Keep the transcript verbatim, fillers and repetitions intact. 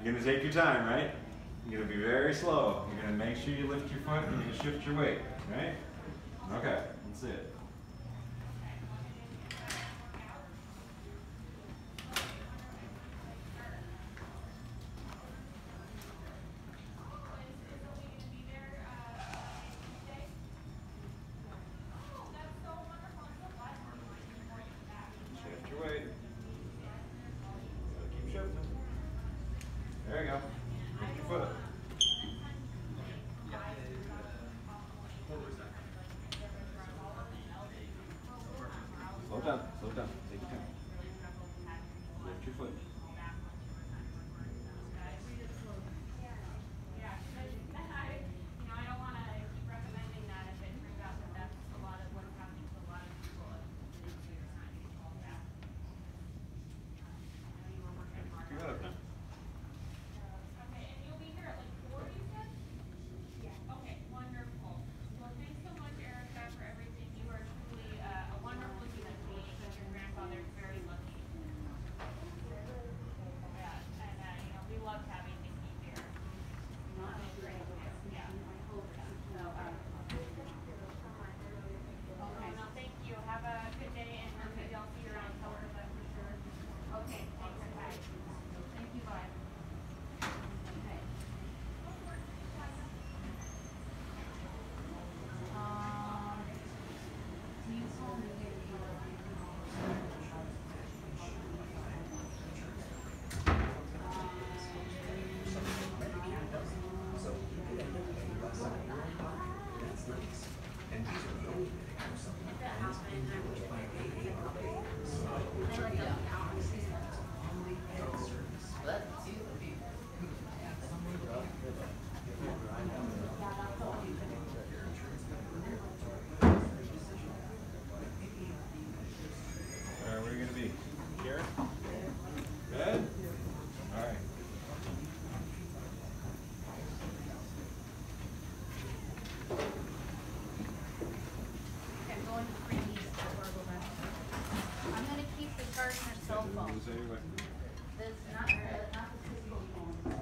You're gonna take your time, right? You're gonna be very slow. You're gonna make sure you lift your foot and you're gonna shift your weight, right? Okay, that's it. Shift your weight. Keep shifting. There you go. Lift your foot. Slow down, slow down. Take your time. Lift your foot. Keep it up now. Alright, where are you gonna be? Here? Good? Alright. I'm going to freeze the verbal message. I'm going to keep the charge on your cell phone. Say what? This, not, not the physical phone.